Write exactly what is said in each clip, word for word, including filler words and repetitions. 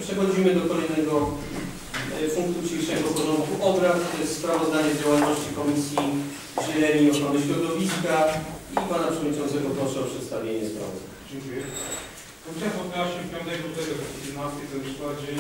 Przechodzimy do kolejnego punktu dzisiejszego porządku obrad. To jest sprawozdanie z działalności Komisji Zieleni i Ochrony Środowiska i Pana Przewodniczącego proszę o przedstawienie sprawozdania. Dziękuję. Komisja spotkała się piątego lutego dwa tysiące jedenastego w składzie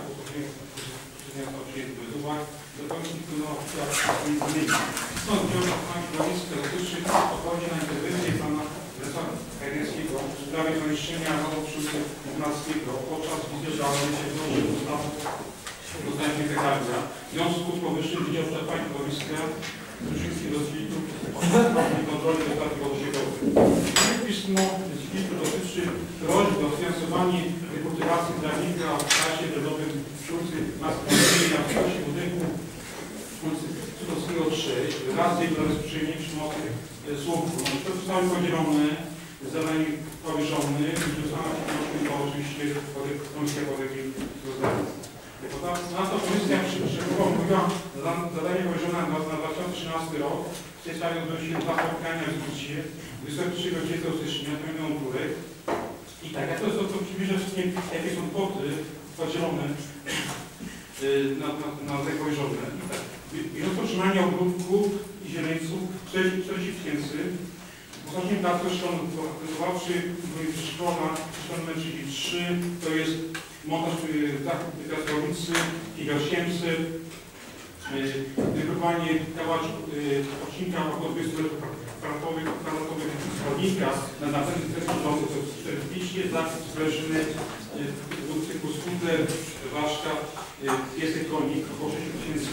z uwag do Komisji Klimatycznej zmieni. Stąd wniosek Pana Środowiska dotyczy odpowiedzi na interwencję Pana Ryszarda Kajnickiego w sprawie zamieszczenia rozwoju dwunastego podczas wizyty działalności w ustawą dostępnej zegarnia. W związku z powyższym Wydział Czerpania Środowiska Wszystkie do Zwitu i kontroli dodatków odsiewiowych. Pismo z Zwitu dotyczy prośby o sfinansowanie rekultywacji trawnika w czasie drogowym przy na na w budynku Cudowskiego sześć wraz z jego zabezpieczeniem przy mocy słupku. To zostały podzielone, zadanie powyżone, i została się oczywiście Komisja Polityki Rozwoju. Na to Komisja szczegółowo mówiła zadanie położone na dwa tysiące trzynasty rok. W tej sprawie odbyły się dwa spotkania w dyskusji dwudziestego trzeciego do dwudziestego stycznia, terminu turek. I tak, ja to jest to, co przybliżę wszystkim, jakie są kwoty podzielone na, na, na te położone. I tak, biorąc utrzymanie ogródków i zieleńców czterdzieści tysięcy, ostatnim pracy szkolno-wychowawczy w szkoła numer trzydzieści trzy, to jest montaż piaskownicy i osiemset, wykrywanie odcinka około dwudziestu metrów kwadratowych chodnika na następny cykl rządu to czterdzieści, za sprężyny cyklu skuter, ważka, piesek konik około sześć tysięcy.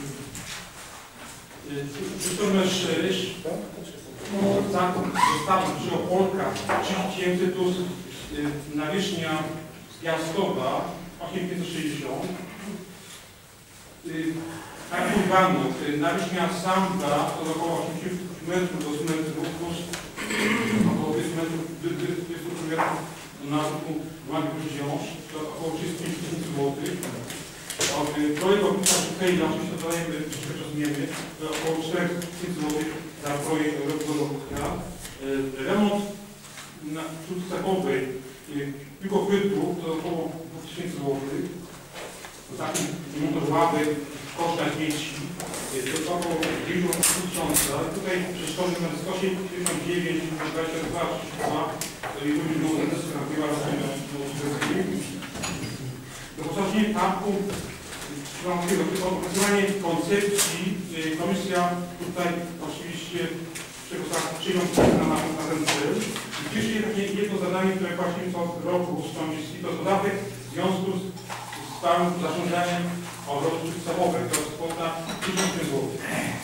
numer sześć, zakup dostawy przy Opolka trzydzieści tysięcy plus nawierzchnia piaskowa osiem tysięcy pięćset sześćdziesiąt. Takich wanów, nawierzchnia samba to około osiemdziesiąt metrów do stu metrów plus około dwieście metrów na ruchu Władzy wziąć, to około trzydzieści pięć tysięcy złotych. Projekt ogniska Szukejda, oczywiście to dajemy, jeszcze rozumiemy, to około cztery tysiące złotych za projekt ogniska. Remont na śródcepowej piłkochwytu to około dwa tysiące złotych. Taki montaż ławek w kosztach dzieci to około dziewięćdziesiąt tysięcy. Tutaj przy szkole numer sto siedemdziesiąt dziewięć, dwadzieścia dwa, trzydzieści dwa to jest również montaż na była doposażenie parku opracowanie koncepcji. Komisja tutaj oczywiście przyjął na, na ten cel. Dzisiaj jedno zadanie, które płacimy co roku w komisji, to dodatek w związku z stałym zarządzaniem obrotu podstawowych, to jest kwota tysiąc złotych.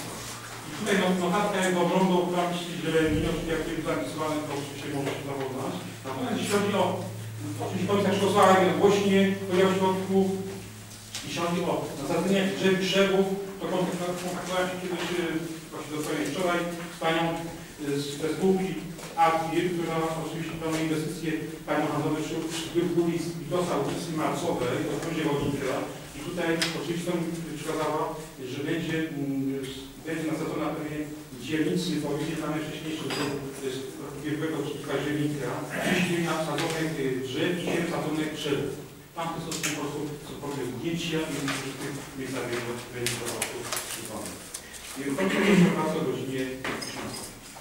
I tutaj notatka jest oglądu Komisji Zieleni, oczywiście jak to jest zapisywane, to oczywiście może się zapoznać. Natomiast jeśli chodzi o, oczywiście Komisja przygotowała jednogłośnie podział środków, jeśli chodzi o nasadzenie drzew i krzewów, to kontaktowałem się kiedyś, właśnie dokładnie wczoraj, z panią ze spółki A T I R, która oczywiście planuje inwestycje panią handlowe przy ulic Witosa, ulicy Marcowej, to będzie Wodnika. I tutaj oczywiście przekazała, że będzie, będzie nasadzona pewnie dzielnicy, powiedzmy tam wcześniejszych ubiegłego października, trzydzieści nasadzonych drzew i siedem sadzonych krzewów. Tam to są po prostu cokolwiek zdjęcia i w tych miejscach będzie to po prostu przypomnę. I kończymy pracę o godzinie trzynastej.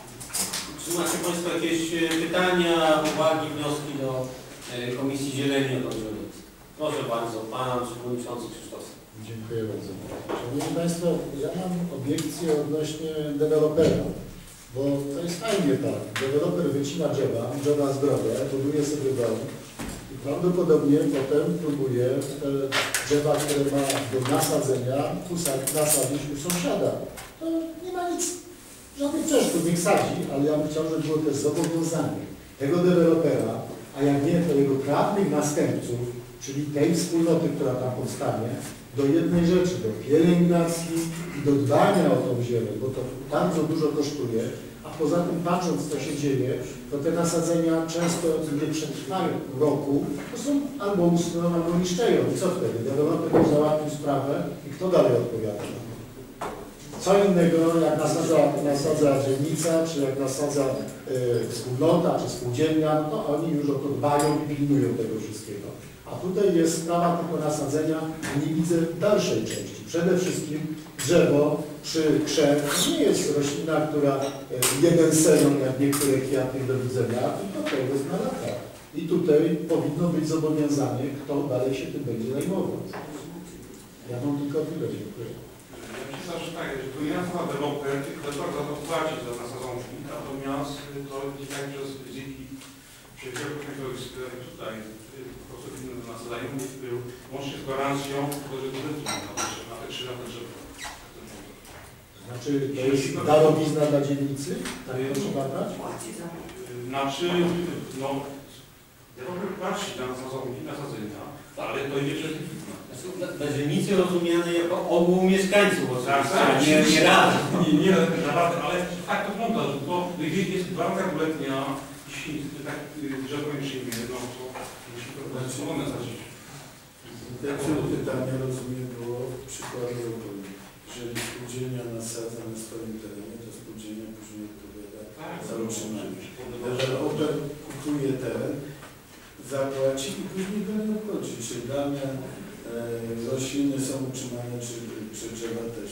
Czy macie Państwo jakieś pytania, uwagi, wnioski do e, Komisji Zieleni o Ochrony Środowiska? Proszę bardzo, Pan Przewodniczący Krzysztof. Dziękuję bardzo. Szanowni Państwo, ja mam obiekcję odnośnie dewelopera, bo to jest fajnie tak. Deweloper wycina drzewa, drzewa zdrowe, buduje sobie dom i prawdopodobnie potem próbuje te drzewa, które ma do nasadzenia, nasadzić u sąsiada. To nie ma nic. Żadnych przeszkód, niech sadzi, ale ja bym chciał, żeby było też zobowiązanie tego dewelopera, a jak nie, to jego prawnych następców, czyli tej wspólnoty, która tam powstanie, do jednej rzeczy, do pielęgnacji i do dbania o tą ziemię, bo to bardzo dużo kosztuje, a poza tym patrząc, co się dzieje, to te nasadzenia często nie przetrwają roku, to są albo usną, albo niszczeją. I co wtedy? Deweloper załatwił sprawę i kto dalej odpowiada na to? Co innego jak nasadza, nasadza dzielnica, czy jak nasadza y, wspólnota, czy spółdzielnia, no oni już o to dbają i pilnują tego wszystkiego. A tutaj jest sprawa tylko nasadzenia, nie widzę dalszej części. Przede wszystkim drzewo czy krzew nie jest roślina, która y, jeden sejon, jak niektóre kwiaty do widzenia, tylko to jest na lata. I tutaj powinno być zobowiązanie, kto dalej się tym będzie zajmować. Ja mam tylko tyle, dziękuję. Ja myślę, że tak, że to nie nazwa deweloper, tylko za to płaci za nasadzonki, natomiast to nie tak, że z Ziki przyjaciół tutaj po prostu innym nasadzają był łącznie z gwarancją, że to wytnie na te trzy lata drzewa. Znaczy, to jest darowizna dla dzielnicy? Tak to trzeba brać? Znaczy, no, deweloper płaci na nasadzonki, nasadzenia, ale to idzie przez firmę. Dla dzielnicy rozumiane jako ogół mieszkańców, bo tak, tak, nie, nie raz. Nie, nie, naprawdę, ale tak to wygląda, że to jest gwarancja dwuletnia, jeśli tak drzewo nie przyjmie, no to musi to być zażyć. Także pytanie, rozumiem, było przykładowo, jeżeli spółdzielnia nasadza na swoim terenie, to spółdzielnia później odpowiada za utrzymanie. Deweloper kupuje teren, zapłaci i później go nie obchodzi, czy dane e, rośliny są utrzymane, czy, czy drzewa też.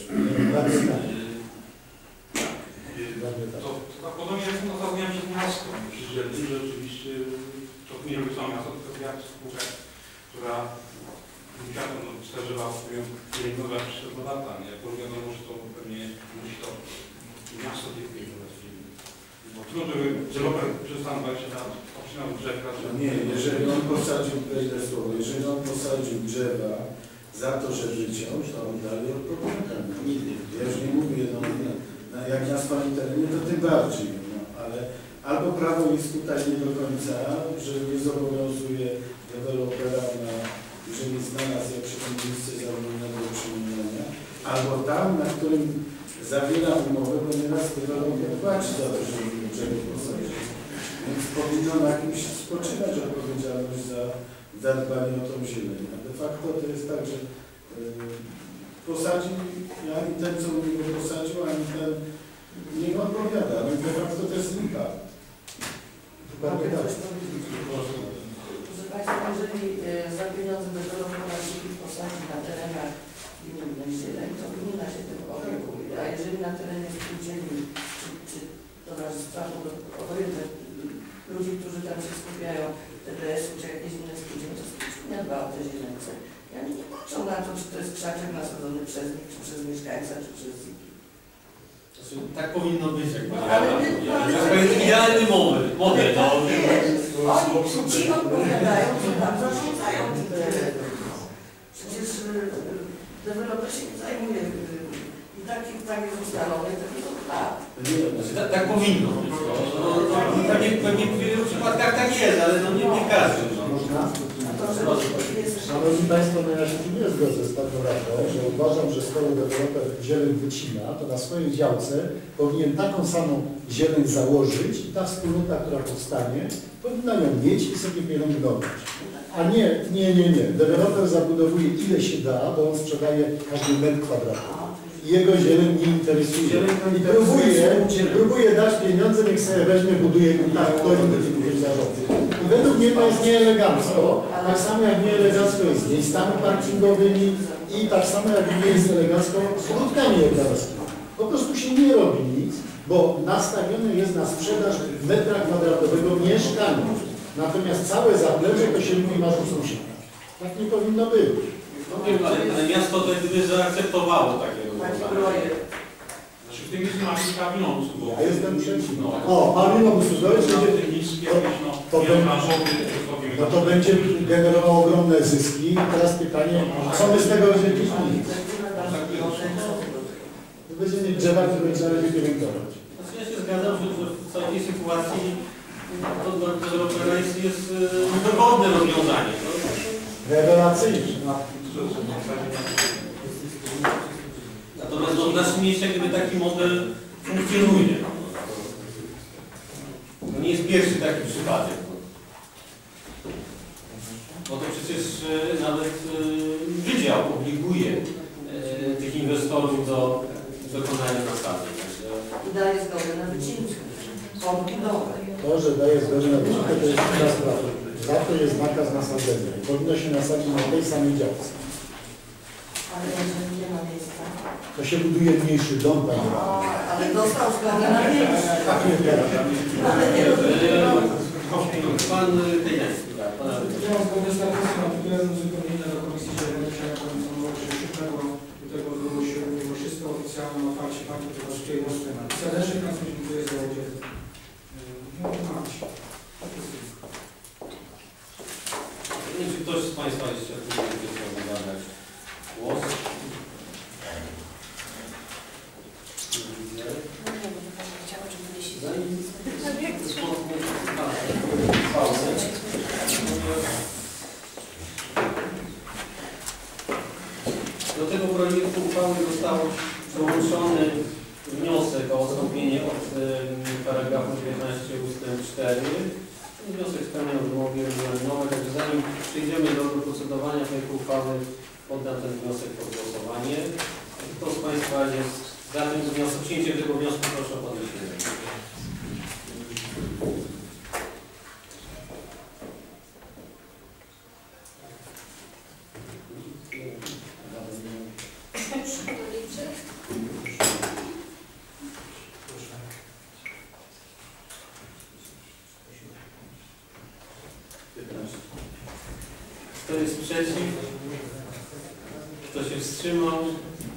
To, to podobnie jak to zadania przez miasto, przydzielni, że oczywiście to nie robi samo miasto, tylko jak spółka, która światło no, starzyła pielęgnować przez lata, nie? Jak wiadomo, że to pewnie musi to miasto pielęgnować. Bo trudno, żeby deweloper przez tam dwadzieścia lat obcinał drzewa. No nie, jeżeli on posadził, wejdę słowo, jeżeli on posadził drzewa za to, że wyciął, to on dalej odpowiada. Ja już nie mówię, no, na, jak na swoim terenie, to tym bardziej, no, ale albo prawo jest tutaj nie do końca, że nie zobowiązuje dewelopera na, jeżeli znalazł jakieś miejsce zawolnego utrzymania, albo tam, na którym zawiera umowę, bo nieraz deweloper płaci za to, żeby drzewo posadzić. Więc powinno na kimś spoczywać odpowiedzialność za zadbanie o tą zieleń. A de facto to jest tak, że yy, posadził, ani ten, co u niego posadził, ani ten nie odpowiada. Ale de facto to jest lipa. Proszę Państwa, jeżeli za pieniądze dewelopera się posadzi na terenach gminnych zieleń, to gmina się tym opiekuje. A jeżeli na terenie spółdzielni, czy, czy towarzystwa, obojętne ludzi, którzy tam się skupiają, T D S-u czy jakieś inne spółdzielnie, to spółdzielnia dba o te zielence. Ja nie patrzą na to, czy to jest krzaczek nasadzony przez nich, czy przez mieszkańca, czy przez Ziki. Tak powinno być, jak No, ale to jest idealny model. model no. Oni ci odpowiadają, że tam zarządzają tym terenem. Przecież deweloper się nie zajmuje i tak, tak jest ustalone, to nie to tak. Tak, tak powinno być. No, no, no, pewnie, pewnie w wielu przypadkach tak jest, ale no nie, nie każdy. No. Można? To, że jest... Szanowni Państwo, no ja się tu nie zgodzę z Panią Radną, że uważam, że skoro deweloper zieleń wycina, to na swojej działce powinien taką samą zieleń założyć i ta wspólnota, która powstanie, powinna ją mieć i sobie pielęgnować. A nie, nie, nie, nie. Deweloper zabudowuje ile się da, bo on sprzedaje każdy metr kwadratowy. I jego zieleń nie interesuje. I próbuje, próbuje dać pieniądze, niech sobie weźmie, buduje tak, kto inny tym zarządza. I według mnie to jest nieelegancko, tak samo jak nieelegancko jest z miejscami parkingowymi i tak samo jak nie jest elegancko z krótkami jednostkami. Po prostu się nie robi nic, bo nastawione jest na sprzedaż metra kwadratowego mieszkania. Natomiast całe zaplecze to się mówi masz u sąsiada. Tak nie powinno być. No wiem, ale, ale miasto to gdyby zaakceptowało takie rozwiązanie. Znaczy w tym miejscu ma kilka minusów, bo... Ja jestem przeciw. No. O, pan Milomus, to będzie, niskie, no, to, nie będzie, ma żadnych, no to będzie generowało ogromne zyski. I teraz pytanie, co my z tego będziemy mieć? To będzie mieć drzewa, które będzie należy pielęgnować. Znaczy ja się zgadzam, że, że w całej tej sytuacji to dla dewelopera jest, jest niedogodne rozwiązanie. No. Rewelacyjne. Natomiast no, w naszym mieście gdyby taki model funkcjonuje. To nie jest pierwszy taki przypadek. Bo to przecież e, nawet e, wydział obliguje e, tych inwestorów do dokonają na sali. Także I daje zgodę na wycinkę. Podbudowę. To, że daje zgodę na wycinkę, to jest inna sprawa. Za to jest nakaz nasadzenia. Powinno się nasadzić na tej samej działce. Ale jeżeli nie ma miejsca. To się buduje mniejszy dom, panie O, radny. ale dostał zgodę na większy. Ale nie Pan Pieniański, tak, pana Ja mam zgodę z zapisem artykułem uzupełnienia do Komisji Zieleniczej, jak Pan mówił, siódmego lutego odbyło się uroczyste oficjalne otwarcie Parku Towarzyskiej Moskwy. Serdecznie Państwu dziękuję za udział. No, macie. Nie wiem, czy ktoś z Państwa jeszcze będzie chciał zabrać głos? Do tego projektu uchwały został dołączony wniosek o odstąpienie od y, paragrafu dziewiętnaście ustęp cztery. Wniosek spełnia wymogi regulaminowe, także zanim przejdziemy do procedowania tej uchwały, poddam ten wniosek pod głosowanie. Kto z Państwa jest za tym wnioskiem, przyjęciem tego wniosku, proszę o podniesienie ręki. Kto jest przeciw? Kto się wstrzymał?